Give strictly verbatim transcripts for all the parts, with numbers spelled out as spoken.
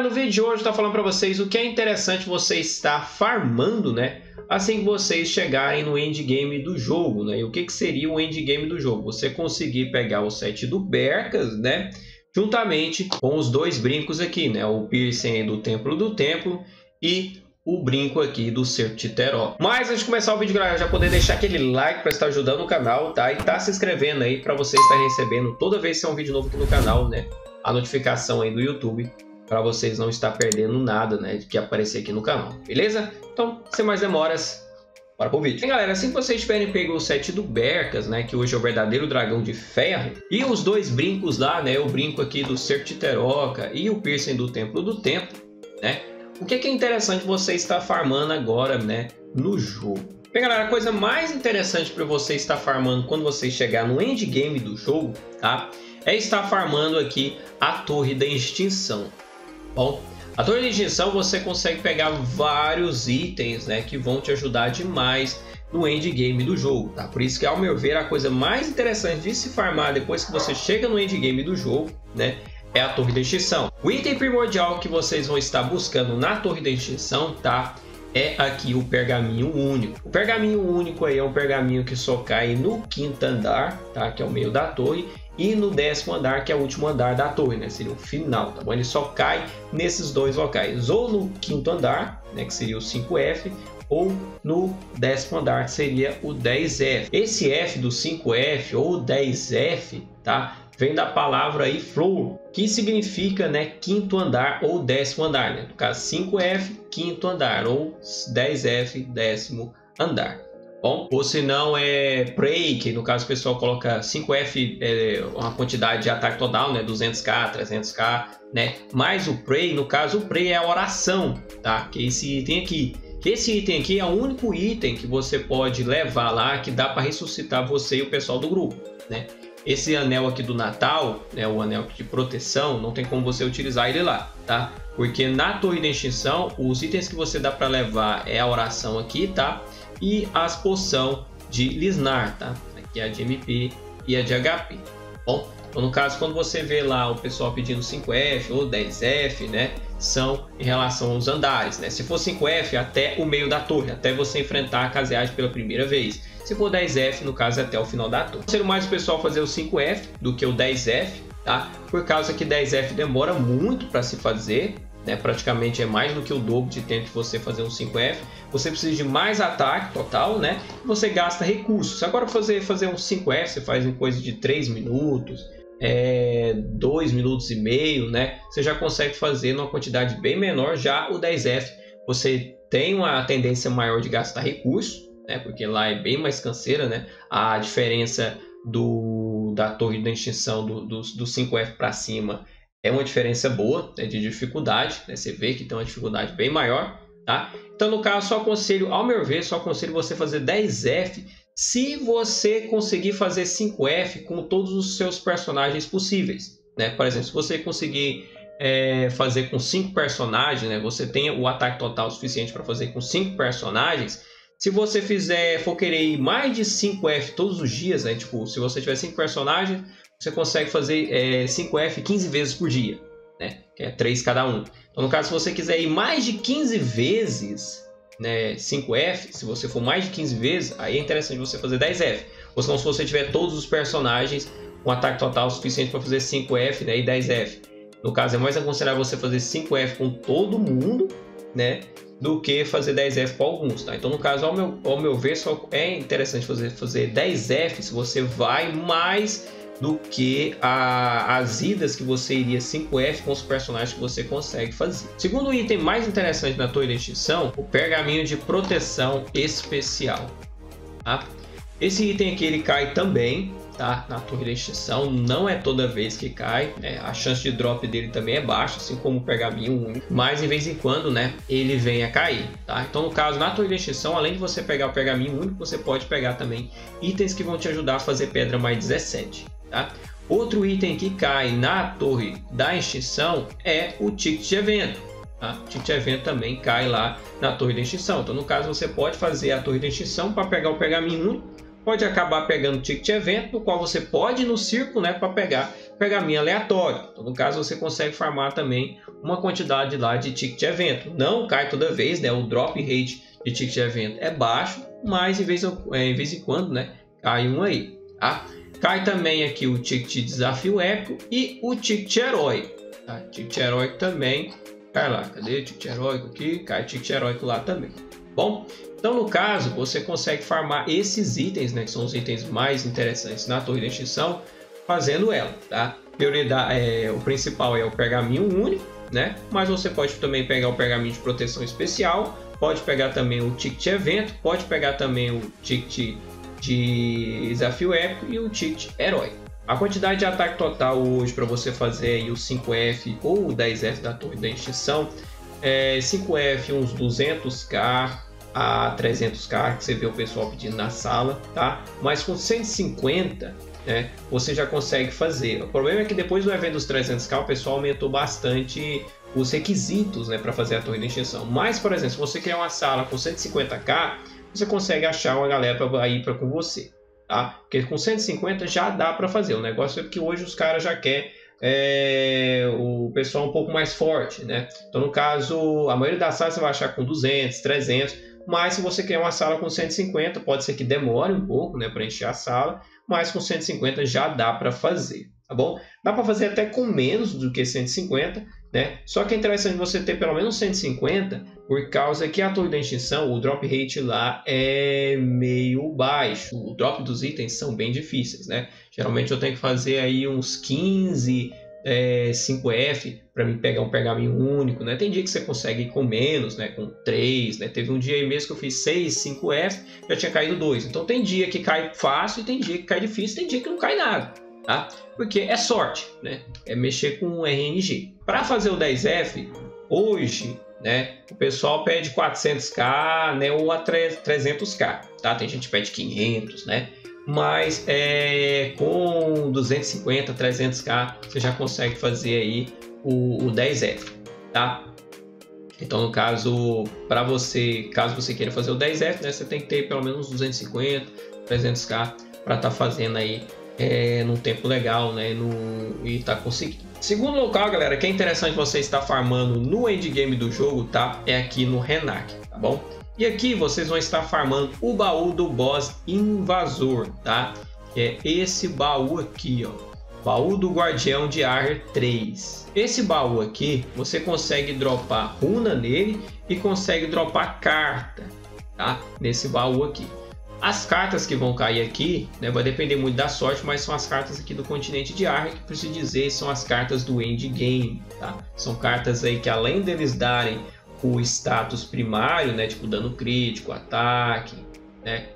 no vídeo de hoje eu tô falando para vocês o que é interessante você estar farmando, né? Assim que vocês chegarem no endgame do jogo, né? E o que, que seria o endgame do jogo? Você conseguir pegar o set do Bercas, né? Juntamente com os dois brincos aqui, né? O piercing do Templo do Templo e o brinco aqui do Certiteró. Mas antes de começar o vídeo, galera, já poder deixar aquele like para estar ajudando o canal, tá? E tá se inscrevendo aí para você estar recebendo toda vez que tem um vídeo novo aqui no canal, né? A notificação aí do YouTube, para vocês não estar perdendo nada, né, de que aparecer aqui no canal, beleza? Então, sem mais demoras, bora pro vídeo. Bem, galera, assim que vocês tiverem pego o set do Bercas, né, que hoje é o verdadeiro dragão de ferro, e os dois brincos lá, né, o brinco aqui do Certiteroca e o piercing do Templo do Templo, né, o que, que é interessante você estar farmando agora, né, no jogo? Bem, galera, a coisa mais interessante para você estar farmando quando você chegar no endgame do jogo, tá, é estar farmando aqui a Torre da Extinção. Bom, a Torre da Extinção você consegue pegar vários itens, né, que vão te ajudar demais no endgame do jogo, tá? Por isso que, ao meu ver, a coisa mais interessante de se farmar depois que você chega no endgame do jogo, né, é a Torre da Extinção. O item primordial que vocês vão estar buscando na Torre da Extinção, tá? É aqui o pergaminho único. O pergaminho único aí é um pergaminho que só cai no quinto andar, tá? Que é o meio da torre, e no décimo andar, que é o último andar da torre, né? Seria o final, tá bom? Ele só cai nesses dois locais, ou no quinto andar, né? Que seria o cinco F, ou no décimo andar, que seria o dez F. Esse F do cinco F ou dez F, tá? Vem da palavra aí floor, que significa, né, quinto andar ou décimo andar, né? No caso cinco F, quinto andar, ou dez F, décimo andar. Bom, ou se não é prey, que no caso o pessoal coloca cinco F, é uma quantidade de ataque total, né, duzentos K, trezentos K, né? Mais o prey, no caso o prey é a oração, tá? Que é esse item aqui. Esse item aqui é o único item que você pode levar lá que dá para ressuscitar você e o pessoal do grupo, né? Esse anel aqui do Natal, né, o anel de proteção, não tem como você utilizar ele lá, tá? Porque na Torre da Extinção, os itens que você dá para levar é a oração aqui, tá? E as poção de Lisnar, tá? Aqui é a de M P e a de H P. Bom, então no caso, quando você vê lá o pessoal pedindo cinco F ou dez F, né? São em relação aos andares, né? Se for cinco F, até o meio da torre, até você enfrentar a caseagem pela primeira vez. Se for dez F, no caso, até o final da torre. Sendo mais o pessoal fazer o cinco F do que o dez F, tá? Por causa que dez F demora muito para se fazer, né? Praticamente é mais do que o dobro de tempo que você fazer um cinco F. Você precisa de mais ataque total, né? Você gasta recursos. Agora fazer fazer um cinco F, você faz em coisa de três minutos, é, dois minutos e meio, né? Você já consegue fazer numa quantidade bem menor. Já o dez F, você tem uma tendência maior de gastar recursos, né? Porque lá é bem mais canseira, né? A diferença do, da Torre da Extinção do, do, do cinco F para cima é uma diferença boa, né, de dificuldade, né? Você vê que tem uma dificuldade bem maior, tá? Então, no caso, só aconselho, ao meu ver, só aconselho você fazer dez F se você conseguir fazer cinco F com todos os seus personagens possíveis, né? Por exemplo, se você conseguir é, fazer com cinco personagens, né? Você tem o ataque total suficiente para fazer com cinco personagens. Se você fizer, for querer ir mais de cinco F todos os dias, né? Tipo, se você tiver cinco personagens, você consegue fazer é, cinco F quinze vezes por dia, né? Que é três cada um. Então, no caso, se você quiser ir mais de quinze vezes, né, cinco F, se você for mais de quinze vezes, aí é interessante você fazer dez F. Ou se não, se você tiver todos os personagens com ataque total suficiente para fazer cinco F, né, e dez F. No caso, é mais aconselhável você fazer cinco F com todo mundo, né, do que fazer dez F com alguns, tá? Então, no caso, ao meu, ao meu ver, só é interessante fazer, fazer dez F se você vai mais do que a, as idas que você iria cinco F com os personagens que você consegue fazer. Segundo item mais interessante na Torre da Extinção, o pergaminho de proteção especial, tá? Esse item aqui ele cai também, tá? Na Torre da Extinção, não é toda vez que cai, né? A chance de drop dele também é baixa, assim como o pergaminho único, mas de vez em quando, né, ele vem a cair, tá? Então, no caso, na Torre da Extinção, além de você pegar o pergaminho único, você pode pegar também itens que vão te ajudar a fazer pedra mais dezessete, tá? Outro item que cai na Torre da Extinção é o ticket de evento, tá? O ticket de evento também cai lá na Torre da Extinção. Então, no caso, você pode fazer a Torre da Extinção para pegar o pergaminho único, pode acabar pegando o ticket de evento, no qual você pode ir no círculo, né, para pegar pergaminho aleatório. Então, no caso, você consegue farmar também uma quantidade lá de ticket de evento. Não cai toda vez, né? O drop rate de ticket de evento é baixo, mas em vez, em vez em quando, né? Cai um aí, tá? Cai também aqui o ticket de desafio épico e o ticket heróico, tá? Ticket heróico também cai lá. Cadê o ticket heróico aqui? Cai o ticket heróico lá também. Bom, então no caso você consegue farmar esses itens, né? Que são os itens mais interessantes na torre de extinção, fazendo ela, tá? Prioridade, é, o principal é o pergaminho único, né? Mas você pode também pegar o pergaminho de proteção especial, pode pegar também o ticket evento, pode pegar também o ticket de desafio épico e o ticket herói. A quantidade de ataque total hoje para você fazer aí o cinco F ou o dez F da torre da extinção é cinco F uns duzentos k a trezentos k, que você vê o pessoal pedindo na sala, tá? Mas com cento e cinquenta, né, você já consegue fazer. O problema é que depois do evento dos trezentos k o pessoal aumentou bastante os requisitos, né, para fazer a torre de extinção. Mas, por exemplo, se você criar uma sala com cento e cinquenta k, você consegue achar uma galera para ir para com você, tá? Porque com cento e cinquenta já dá para fazer. O negócio é que hoje os caras já querem é, o pessoal um pouco mais forte, né? Então, no caso, a maioria das salas você vai achar com duzentos, trezentos, mas se você quer uma sala com cento e cinquenta, pode ser que demore um pouco, né, para encher a sala, mas com cento e cinquenta já dá para fazer, tá bom? Dá para fazer até com menos do que cento e cinquenta, né? Só que é interessante você ter pelo menos cento e cinquenta, por causa que a torre da extinção, o drop rate lá é meio baixo. O drop dos itens são bem difíceis, né? Geralmente eu tenho que fazer aí uns quinze, é, cinco F para me pegar um pergaminho único, né? Tem dia que você consegue ir com menos, né? Com três, né? Teve um dia aí mesmo que eu fiz seis, cinco F, já tinha caído dois. Então tem dia que cai fácil e tem dia que cai difícil, tem dia que não cai nada, tá? Porque é sorte, né? É mexer com o R N G. Para fazer o dez F, hoje, né, o pessoal pede quatrocentos k, né, ou a trezentos k, tá? Tem gente que pede quinhentos, né? Mas é, com duzentos e cinquenta, trezentos k, você já consegue fazer aí o, o dez F, tá? Então, no caso, para você, caso você queira fazer o dez F, né, você tem que ter pelo menos duzentos e cinquenta, trezentos k para estar tá fazendo aí é, num tempo legal, né, no, e tá conseguindo. Segundo local, galera, que é interessante você estar farmando no endgame do jogo, tá? É aqui no Renac, tá bom? E aqui vocês vão estar farmando o baú do boss invasor, tá? Que é esse baú aqui, ó. Baú do Guardião de Ar três. Esse baú aqui, você consegue dropar runa nele e consegue dropar carta, tá? Nesse baú aqui. As cartas que vão cair aqui, né, vai depender muito da sorte, mas são as cartas aqui do continente de Ar, que preciso dizer, são as cartas do endgame, tá? São cartas aí que, além deles darem o status primário, né, tipo dano crítico, ataque, né,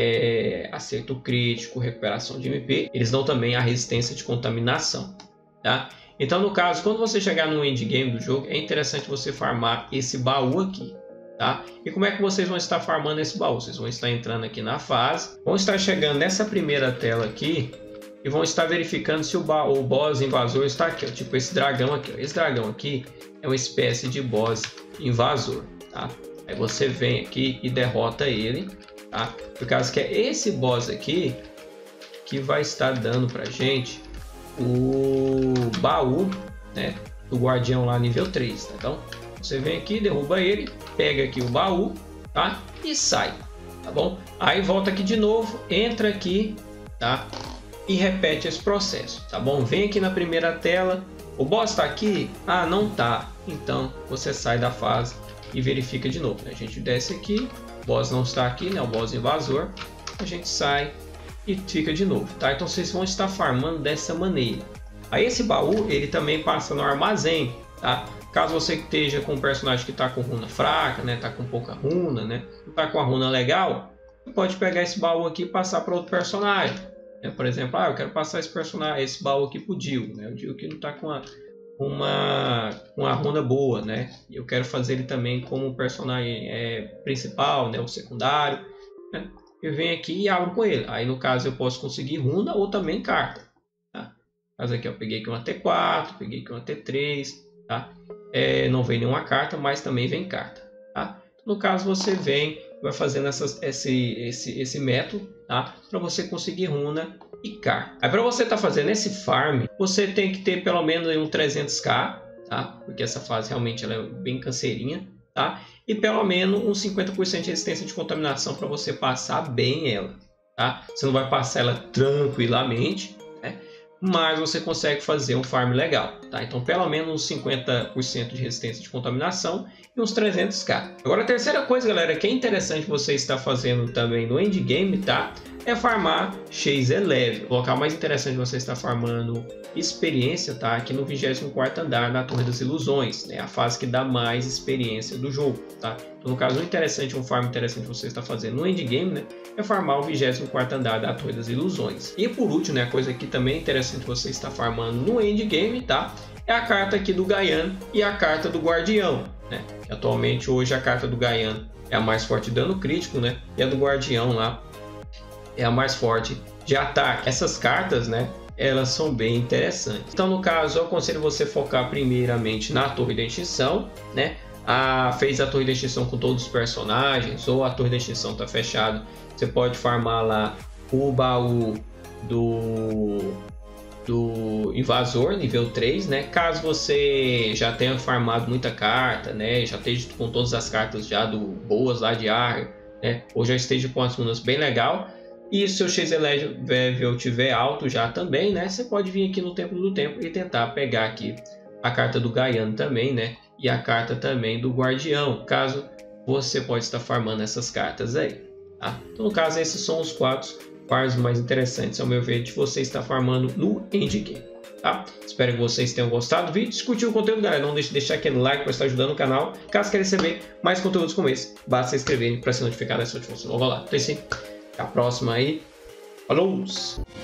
é, acerto crítico, recuperação de M P, eles dão também a resistência de contaminação, tá? Então, no caso, quando você chegar no endgame do jogo, é interessante você farmar esse baú aqui, tá? E como é que vocês vão estar farmando esse baú? Vocês vão estar entrando aqui na fase, vão estar chegando nessa primeira tela aqui e vão estar verificando se o, o boss invasor está aqui, ó, tipo esse dragão aqui, ó. Esse dragão aqui é uma espécie de boss invasor, tá? Aí você vem aqui e derrota ele, tá? Por causa que é esse boss aqui que vai estar dando pra gente o baú, né, do guardião lá nível três, tá? Então você vem aqui, derruba ele, pega aqui o baú, tá? E sai, tá bom? Aí volta aqui de novo, entra aqui, tá? E repete esse processo, tá bom? Vem aqui na primeira tela, o boss tá aqui? Ah, não tá. Então você sai da fase e verifica de novo, né? A gente desce aqui, o boss não está aqui, né? O boss invasor, a gente sai e fica de novo, tá? Então vocês vão estar farmando dessa maneira. Aí esse baú, ele também passa no armazém, tá? Caso você esteja com um personagem que está com runa fraca, né, tá com pouca runa, né, não está com a runa legal, você pode pegar esse baú aqui e passar para outro personagem. Né? Por exemplo, ah, eu quero passar esse personagem, esse baú aqui para o Dio, né? O Dio que não está com uma, uma, uma runa boa, né? E eu quero fazer ele também como personagem é, principal, né, o secundário. Né? Eu venho aqui e abro com ele. Aí no caso eu posso conseguir runa ou também carta. Tá? No caso aqui eu peguei aqui uma T quatro, peguei aqui uma T três, tá? É, não vem nenhuma carta, mas também vem carta, tá? No caso você vem, vai fazendo essas, esse, esse, esse método, tá? Para você conseguir runa e carta. Aí para você estar tá fazendo esse farm, você tem que ter pelo menos um trezentos k, tá? Porque essa fase realmente ela é bem canseirinha, tá? E pelo menos uns cinquenta por cento de resistência de contaminação para você passar bem ela, tá? Você não vai passar ela tranquilamente, né? Mas você consegue fazer um farm legal, tá? Então pelo menos uns cinquenta por cento de resistência de contaminação e uns trezentos k. Agora a terceira coisa, galera, que é interessante você estar fazendo também no endgame, tá? É farmar Chase Eleven. O local mais interessante você está farmando experiência, tá? Aqui no vigésimo quarto andar da Torre das Ilusões, né? A fase que dá mais experiência do jogo, tá? Então, no caso, um interessante, um farm interessante que você está fazendo no endgame, né? É farmar o vigésimo quarto andar da Torre das Ilusões. E por último, né? A coisa que também é interessante você está farmando no endgame, tá? É a carta aqui do Gaian e a carta do Guardião, né? Atualmente, hoje, a carta do Gaian é a mais forte de dano crítico, né? E a do Guardião lá é a mais forte de ataque. Essas cartas, né, elas são bem interessantes. Então, no caso, eu aconselho você focar primeiramente na Torre da Extinção, né? A, fez a Torre da Extinção com todos os personagens, ou a Torre da Extinção está fechada, você pode farmar lá o baú do, do Invasor, nível três, né? Caso você já tenha farmado muita carta, né? Já esteja com todas as cartas já do boas lá de ar, né? Ou já esteja com as runas bem legal. E se o seu Chase Level tiver alto já também, né? Você pode vir aqui no Templo do Tempo e tentar pegar aqui a carta do Gaian também, né? E a carta também do Guardião, caso você pode estar farmando essas cartas aí, tá? Então, no caso, esses são os quatro farms mais interessantes, ao meu ver, de você estar farmando no endgame, tá? Espero que vocês tenham gostado do vídeo. Se curtiu o conteúdo, galera, não deixe de deixar aquele like para estar ajudando o canal. Caso queira receber mais conteúdos como esse, basta se inscrever para ser notificado dessa notificação. Vamos lá, então, assim, até a próxima aí. Falou!